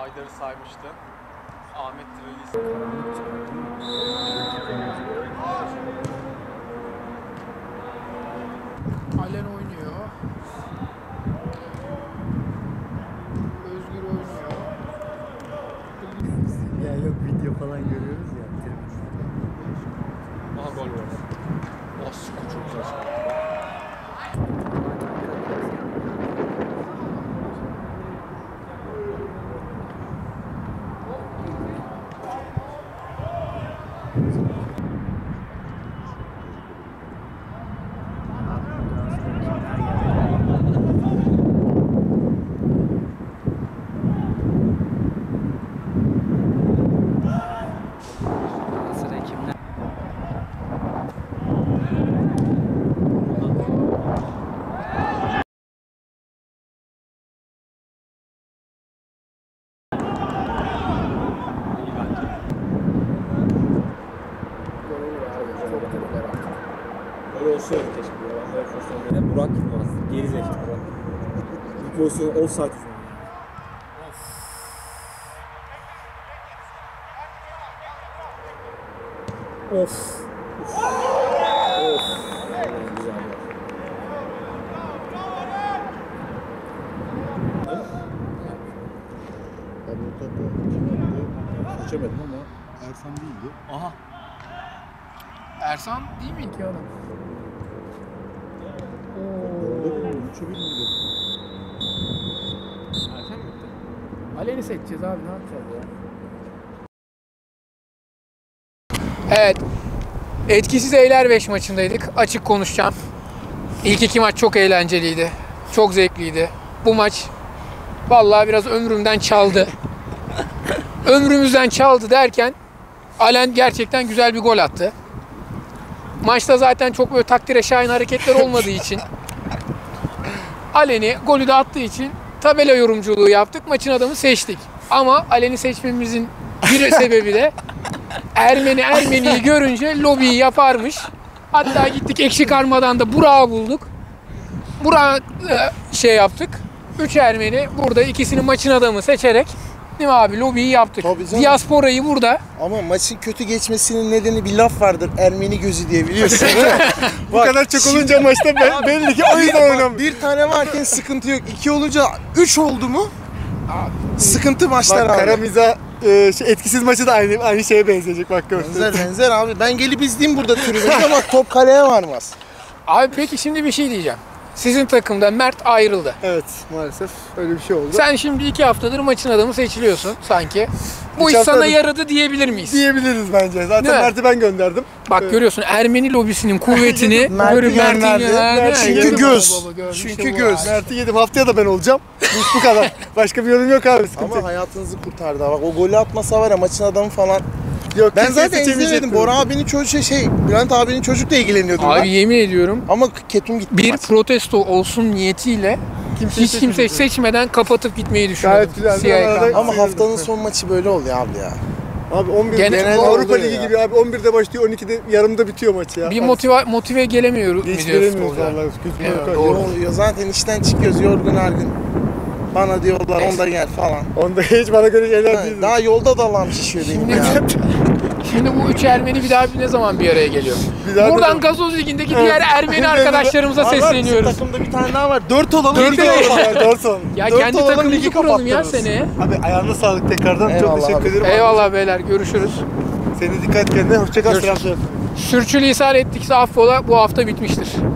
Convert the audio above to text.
Haydar'ı saymıştı. Ahmet Trellis. Alen oynuyor. Özgür oynuyor. Ya yok video falan görüyoruz ya. Aha gol var. Oh, çok güzel. Öyle olsaydı keşke. Yalanlara pozisyonlarına Burak Yılmaz. Geri zekalı. Bu pozisyon offside. Of. Of. Of. Güzel. Ben bu topu geçemedim ama Ersan değildi. Aha. Ersan değil miydi ki adam? Üçü bilmiyordum. Erken mi bitti? Alen'i seçeceğiz abi, ne yapacağız ya? Evet. Etkisiz Eylerbeş maçındaydık. Açık konuşacağım. İlk iki maç çok eğlenceliydi. Çok zevkliydi. Bu maç vallahi biraz ömrümden çaldı. Ömrümüzden çaldı derken Alen gerçekten güzel bir gol attı. Maçta zaten çok böyle takdire şayan hareketler olmadığı için Alen'i golü de attığı için tabela yorumculuğu yaptık. Maçın adamı seçtik. Ama Alen'i seçmemizin bir sebebi de Ermeni'yi görünce lobiyi yaparmış. Hatta gittik ekşi karmadan da Burak'ı bulduk. Burak'ı şey yaptık. 3 Ermeni burada ikisini maçın adamı seçerek, değil mi abi, lobiyi yaptık. Tabii canım. Diasporayı burada. Ama maçın kötü geçmesinin nedeni bir laf vardır. Ermeni gözü diye, biliyorsun. Bu kadar çok olunca maçta belli ki o yüzden oynamıyor. Bir tane varken sıkıntı yok. 2 olunca 3 oldu mu? Sıkıntı maçlar Bak abi. Karamiza etkisiz maçı da aynı şeye benzeyecek bak gör. Benzer abi. Ben gelip izleyeyim burada tribünde ama top kaleye varmaz. Abi peki şimdi bir şey diyeceğim. Sizin takımda Mert ayrıldı. Evet maalesef öyle bir şey oldu. Sen şimdi 2 haftadır maçın adamı seçiliyorsun sanki. Bu Üç iş sana haftadır- yaradı diyebilir miyiz? Diyebiliriz bence. Zaten Değil mi? Mert'i ben gönderdim. Bak görüyorsun Ermeni lobisinin kuvvetini. Mert'i görün, Mert'in gönderdi. gönderdi. Çünkü Gördün mü göz. baba, gördün Çünkü işte bu göz. abi. Mert'i yedim. Haftaya da ben olacağım. Bu kadar. Başka bir yorum yok abi. Sıkıntı Ama yok. hayatınızı kurtardı. Bak o golü atmasa var ya, maçın adamı falan. Yok, Ben kimse zaten seçemeyecek izlemedim. böyle. Bora abinin çocuğu Bülent abinin çocukla ilgileniyordum Abi ben. yemin ediyorum Ama ketum gitti bir maç. protesto olsun niyetiyle hiç kimse seçmeden kapatıp gitmeyi düşünüyordum. Gayet güzel. CIA Arada- Ama haftanın son maçı böyle oluyor abi ya. Abi 11 Genel Avrupa oluyor Ligi ya. gibi abi 11'de başlıyor 12'de yarımda bitiyor maç ya. Bir motive gelemiyoruz Hiç mu diyor gelemiyoruz futbolcular? vallahi. Kötü Evet, yok. doğru. Oluyor. Zaten işten çıkıyoruz yorgun argın. Bana diyorlar onda gel falan. Onda hiç bana göre şeyler değil. Daha yolda dalağım şişiyor benim ya. Şimdi bu 3 Ermeni bir daha ne zaman bir araya geliyor? Bir daha Buradan da- Gazoz Ligi'ndeki diğer Ermeni arkadaşlarımıza Var, bizim sesleniyoruz. takımda bir tane daha var. 4 olalım. Dört ligi olalım. kapatalım. Doğru son. Ya Dört kendi olalım, takımımızı ligi kuralım ya kapatırız. seneye. Abi ayağına sağlık tekrardan. Eyvallah Çok teşekkür abi. ederim. Eyvallah beyler, görüşürüz. Seni dikkat kendine. Hoşça kal. Görüşürüz. Selam söyle. Sürçülisan ettikse affola, bu hafta bitmiştir.